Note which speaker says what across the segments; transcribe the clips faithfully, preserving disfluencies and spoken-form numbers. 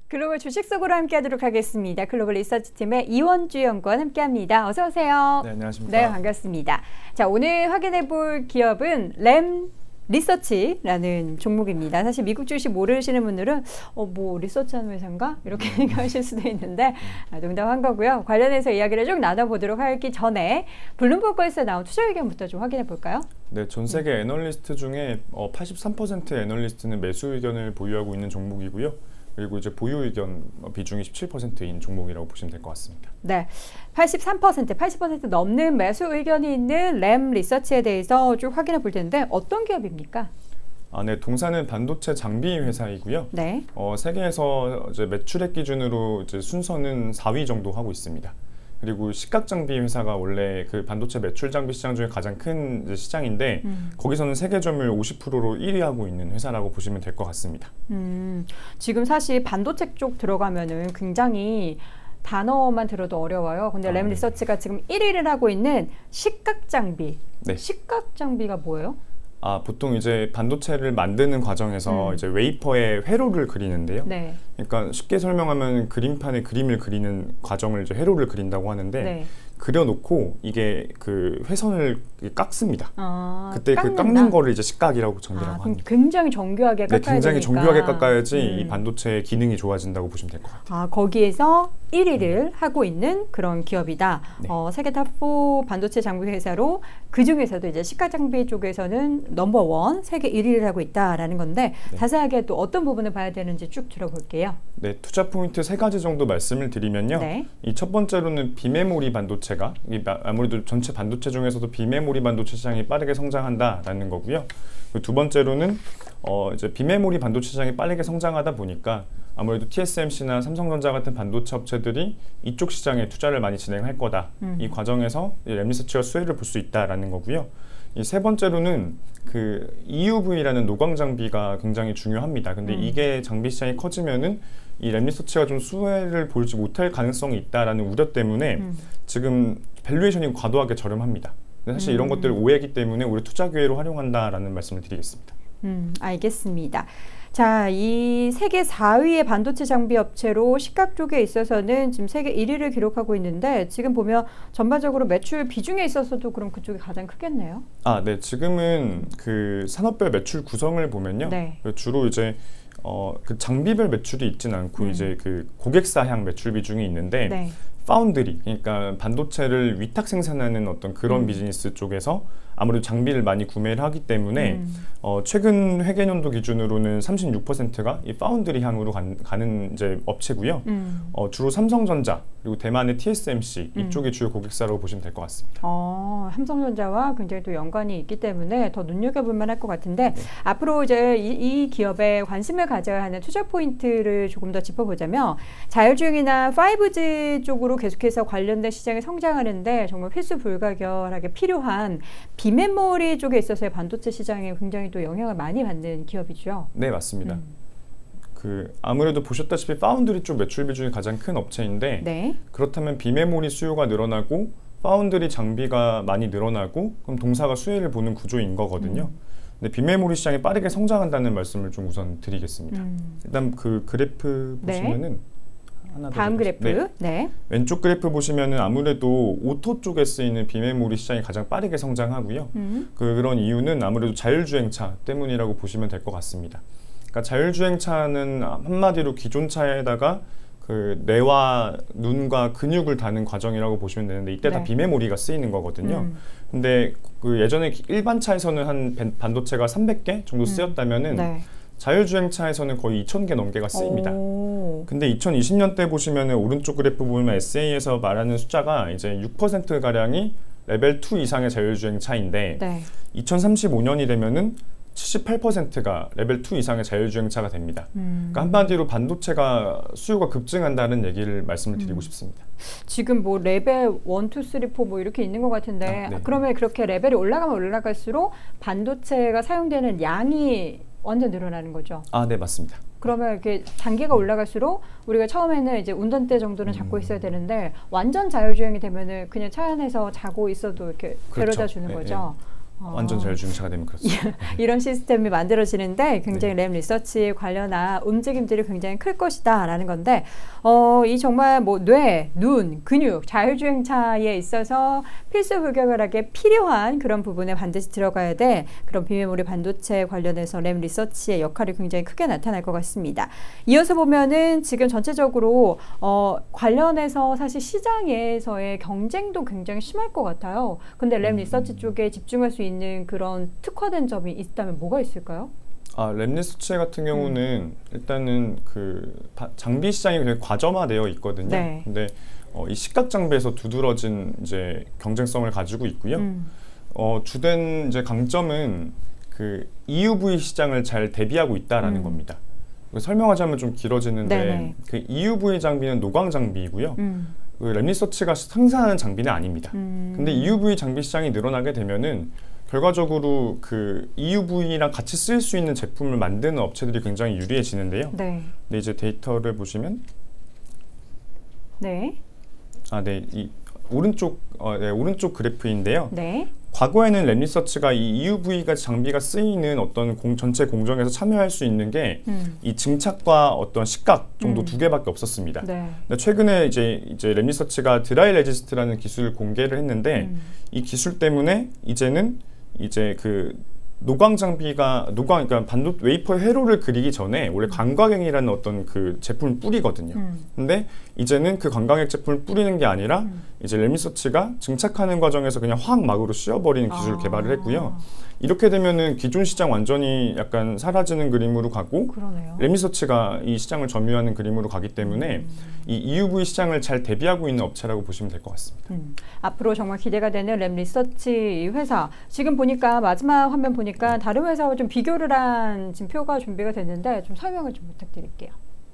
Speaker 1: 글로벌 주식 속으로 함께하도록 하겠습니다. 글로벌 리서치팀의 이원주 연구원 함께합니다. 어서 오세요.
Speaker 2: 네, 안녕하십니까.
Speaker 1: 네, 반갑습니다. 자, 오늘 확인해볼 기업은 램 리서치라는 종목입니다. 사실 미국 주식 모르시는 분들은 어, 뭐 리서치하는 회사인가? 이렇게 생각하실 수도 있는데 아, 농담한 거고요. 관련해서 이야기를 쭉 나눠보도록 하기 전에 블룸버그에서 나온 투자 의견부터 좀 확인해 볼까요?
Speaker 2: 네, 전 세계 음. 애널리스트 중에 어, 팔십삼 퍼센트의 애널리스트는 매수 의견을 보유하고 있는 종목이고요. 그리고 이제 보유 의견 비중이 십칠 퍼센트인 종목이라고 보시면 될 것 같습니다.
Speaker 1: 네, 팔십삼 퍼센트, 팔십 퍼센트 넘는 매수 의견이 있는 램 리서치에 대해서 쭉 확인해 볼 텐데 어떤 기업입니까?
Speaker 2: 아, 네, 동사는 반도체 장비 회사이고요.
Speaker 1: 네.
Speaker 2: 어, 세계에서 이제 매출액 기준으로 이제 순서는 사 위 정도 하고 있습니다. 그리고 식각 장비 회사가 원래 그 반도체 매출 장비 시장 중에 가장 큰 이제 시장인데 음. 거기서는 세계 점유율 오십 퍼센트로 일 위 하고 있는 회사라고 보시면 될 것 같습니다.
Speaker 1: 음, 지금 사실 반도체 쪽 들어가면은 굉장히 단어만 들어도 어려워요. 근데 아, 램 리서치가 네. 지금 일 위를 하고 있는 식각 장비. 네. 식각 장비가 뭐예요?
Speaker 2: 아, 보통 이제 반도체를 만드는 과정에서 음. 이제 웨이퍼에 회로를 그리는데요. 네. 그러니까 쉽게 설명하면 그림판에 그림을 그리는 과정을 이제 회로를 그린다고 하는데 네. 그려놓고 이게 그 회선을 깎습니다. 아, 그때 깎는다? 그 깎는 거를 이제 식각이라고 정의라고
Speaker 1: 아,
Speaker 2: 합니다.
Speaker 1: 굉장히 정교하게 깎아야
Speaker 2: 네, 굉장히
Speaker 1: 되니까.
Speaker 2: 정교하게 깎아야지
Speaker 1: 음.
Speaker 2: 이 반도체의 기능이 좋아진다고 보시면 될 것 같아요.
Speaker 1: 아, 거기에서 일 위를 음. 하고 있는 그런 기업이다. 네. 어, 세계 탑 사 반도체 장비 회사로 그 중에서도 이제 식각 장비 쪽에서는 넘버 원, 세계 일 위를 하고 있다라는 건데 네. 자세하게 또 어떤 부분을 봐야 되는지 쭉 들어볼게요.
Speaker 2: 네, 투자 포인트 세 가지 정도 말씀을 드리면요. 네. 이 첫 번째로는 비메모리 반도체가 이 아무래도 전체 반도체 중에서도 비메모리 반도체 시장이 빠르게 성장한다라는 거고요. 그 두 번째로는 어 이제 비메모리 반도체 시장이 빠르게 성장하다 보니까 아무래도 티에스엠씨나 삼성전자 같은 반도체 업체들이 이쪽 시장에 투자를 많이 진행할 거다. 음. 이 과정에서 램리서치가 수혜를 볼 수 있다라는 거고요. 이 세 번째로는 그 이유브이라는 노광 장비가 굉장히 중요합니다. 근데 음. 이게 장비 시장이 커지면은 이 램리서치가 좀 수혜를 보지 못할 가능성이 있다라는 우려 때문에 음. 지금 밸류에이션이 과도하게 저렴합니다. 근데 사실 음. 이런 것들 오해이기 때문에 우리 투자 기회로 활용한다라는 말씀을 드리겠습니다.
Speaker 1: 음, 알겠습니다. 자, 이 세계 사 위의 반도체 장비 업체로 식각 쪽에 있어서는 지금 세계 일 위를 기록하고 있는데 지금 보면 전반적으로 매출 비중에 있어서도 그럼 그쪽이 가장 크겠네요.
Speaker 2: 아, 네. 지금은 그 산업별 매출 구성을 보면요. 네. 주로 이제 어, 그 장비별 매출이 있진 않고 음. 이제 그 고객사향 매출 비중이 있는데 네. 파운드리, 그러니까 반도체를 위탁 생산하는 어떤 그런 음. 비즈니스 쪽에서 아무래도 장비를 많이 구매를 하기 때문에 음. 어, 최근 회계연도 기준으로는 삼십육 퍼센트가 이 파운드리 향으로 간, 가는 이제 업체고요. 음. 어, 주로 삼성전자 그리고 대만의 티에스엠씨 음. 이쪽이 주요 고객사라고 보시면 될 것 같습니다.
Speaker 1: 어, 삼성전자와 굉장히 또 연관이 있기 때문에 더 눈여겨볼 만할 것 같은데 네. 앞으로 이제 이, 이 기업에 관심을 가져야 하는 투자 포인트를 조금 더 짚어보자면 자율주행이나 파이브 지 쪽으로 계속해서 관련된 시장이 성장하는데 정말 필수 불가결하게 필요한 비메모리 쪽에 있어서의 반도체 시장에 굉장히 또 영향을 많이 받는 기업이죠.
Speaker 2: 네, 맞습니다. 음. 그 아무래도 보셨다시피 파운드리 쪽 매출 비중이 가장 큰 업체인데 네. 그렇다면 비메모리 수요가 늘어나고 파운드리 장비가 많이 늘어나고 그럼 동사가 수혜를 보는 구조인 거거든요. 음. 근데 비메모리 시장이 빠르게 성장한다는 말씀을 좀 우선 드리겠습니다. 음. 일단 그 그래프 보시면은
Speaker 1: 네. 하나 다음 그래프. 네. 네.
Speaker 2: 왼쪽 그래프 보시면은 아무래도 오토 쪽에 쓰이는 비메모리 시장이 가장 빠르게 성장하고요. 음. 그, 그런 이유는 아무래도 자율주행차 때문이라고 보시면 될 것 같습니다. 그러니까 자율주행차는 한마디로 기존 차에다가 그 뇌와 눈과 근육을 다는 과정이라고 보시면 되는데 이때 네. 다 비메모리가 쓰이는 거거든요. 음. 근데 그 예전에 일반 차에서는 한 반도체가 삼백 개 정도 쓰였다면은 음. 네. 자율주행차에서는 거의 이천 개 넘게가 쓰입니다. 오. 근데 이천이십 년대 보시면은 오른쪽 그래프 보면 에스에이에서 말하는 숫자가 이제 육 퍼센트 가량이 레벨 투 이상의 자율주행차인데 네. 이천삼십오 년이 되면은 칠십팔 퍼센트가 레벨 투 이상의 자율주행차가 됩니다. 음. 그러니까 한마디로 반도체가 수요가 급증한다는 얘기를 말씀을 드리고 음. 싶습니다.
Speaker 1: 지금 뭐 레벨 일, 이, 삼, 사 뭐 이렇게 있는 것 같은데 아, 네. 그러면 그렇게 레벨이 올라가면 올라갈수록 반도체가 사용되는 양이 완전 늘어나는 거죠?
Speaker 2: 아, 네, 맞습니다.
Speaker 1: 그러면 이렇게 단계가 올라갈수록 우리가 처음에는 이제 운전대 정도는 잡고 음. 있어야 되는데 완전 자율주행이 되면은 그냥 차 안에서 자고 있어도 이렇게
Speaker 2: 그렇죠.
Speaker 1: 데려다 주는
Speaker 2: 네,
Speaker 1: 거죠.
Speaker 2: 네. 완전 자율주행차가 되면 그렇습니다.
Speaker 1: 이런 시스템이 만들어지는데 굉장히 네. 램 리서치 관련한 움직임들이 굉장히 클 것이다라는 건데 어, 이 정말 뭐 뇌, 눈, 근육, 자율주행차에 있어서 필수 불가결하게 필요한 그런 부분에 반드시 들어가야 돼. 그런 비메모리 반도체 관련해서 램 리서치의 역할이 굉장히 크게 나타날 것 같습니다. 이어서 보면은 지금 전체적으로 어, 관련해서 사실 시장에서의 경쟁도 굉장히 심할 것 같아요. 근데 램 리서치 쪽에 집중할 수 있는 그런 특화된 점이 있다면 뭐가 있을까요?
Speaker 2: 아, 램 리서치 같은 경우는 음. 일단은 그 장비 시장이 굉장히 과점화되어 있거든요. 네. 근데 어, 이 시각 장비에서 두드러진 이제 경쟁성을 가지고 있고요. 음. 어, 주된 이제 강점은 그 이유브이 시장을 잘 대비하고 있다라는 음. 겁니다. 설명하자면 좀 길어지는데 네네. 그 이유브이 장비는 노광 장비이고요. 음. 그 램 리서치가 생산하는 장비는 아닙니다. 음. 근데 이유브이 장비 시장이 늘어나게 되면은 결과적으로 그 이유브이랑 같이 쓸 수 있는 제품을 만드는 업체들이 굉장히 유리해지는데요. 네. 근데 이제 데이터를 보시면
Speaker 1: 네.
Speaker 2: 아, 네. 이 오른쪽 어, 네, 오른쪽 그래프인데요.
Speaker 1: 네.
Speaker 2: 과거에는 램 리서치가 이 이유브이가 장비가 쓰이는 어떤 공, 전체 공정에서 참여할 수 있는 게 이 음. 증착과 어떤 시각 정도 음. 두 개밖에 없었습니다. 네. 근데 최근에 이제 이제 램 리서치가 드라이 레지스트라는 기술을 공개를 했는데 음. 이 기술 때문에 이제는 이제 그 노광 장비가 노광 그러니까 반도 웨이퍼 회로를 그리기 전에 원래 광각액이라는 어떤 그 제품을 뿌리거든요. 음. 근데 이제는 그 광각액 제품을 뿌리는 게 아니라 음. 이제 램 리서치가 증착하는 과정에서 그냥 화학막으로 씌워버리는 기술을 아. 개발을 했고요. 이렇게 되면은 기존 시장 완전히 약간 사라지는 그림으로 가고
Speaker 1: 그러네요.
Speaker 2: 램 리서치가 이 시장을 점유하는 그림으로 가기 때문에 음. 이 이유브이 시장을 잘 대비하고 있는 업체라고 보시면 될 것 같습니다.
Speaker 1: 음. 앞으로 정말 기대가 되는 램 리서치 회사. 지금 보니까 마지막 화면 보니까 다른 회사와 좀 비교를 한 지금 표가 준비가 됐는데 좀 설명을 좀 부탁드릴게요.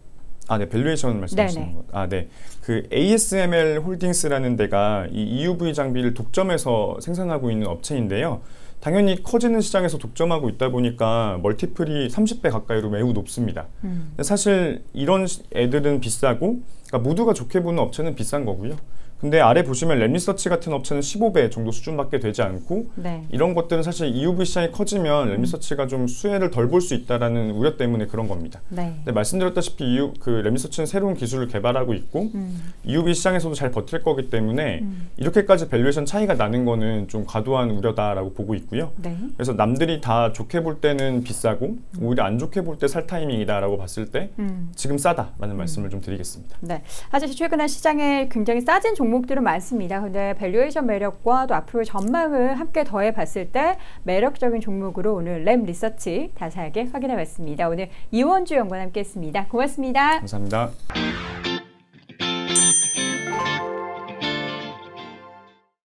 Speaker 2: 아, 네, 밸류에이션 말씀하시는 거. 아, 네. 그 에이에스엠엘 홀딩스라는 데가 이 이유브이 장비를 독점해서 생산하고 있는 업체인데요. 당연히 커지는 시장에서 독점하고 있다 보니까 멀티플이 삼십 배 가까이로 매우 높습니다. 음. 근데 사실 이런 애들은 비싸고 그러니까 모두가 좋게 보는 업체는 비싼 거고요. 근데 아래 보시면 램 리서치 같은 업체는 십오 배 정도 수준밖에 되지 않고 네. 이런 것들은 사실 이유브이 시장이 커지면 램 리서치가 좀 수혜를 덜 볼 수 있다라는 우려 때문에 그런 겁니다. 네. 근데 말씀드렸다시피 이유, 그 램 리서치는 새로운 기술을 개발하고 있고 음. 이유브이 시장에서도 잘 버틸 거기 때문에 음. 이렇게까지 밸류에이션 차이가 나는 거는 좀 과도한 우려다라고 보고 있고요. 네. 그래서 남들이 다 좋게 볼 때는 비싸고 음. 오히려 안 좋게 볼 때 살 타이밍이다라고 봤을 때 음. 지금 싸다라는 음. 말씀을 좀 드리겠습니다.
Speaker 1: 네. 사실 최근에 시장에 굉장히 싸진 종목들은 많습니다. 근데 밸류에이션 매력과 또 앞으로의 전망을 함께 더해 봤을 때 매력적인 종목으로 오늘 램 리서치 자세하게 확인해 봤습니다. 오늘 이원주 연구원 함께 했습니다. 고맙습니다.
Speaker 2: 감사합니다.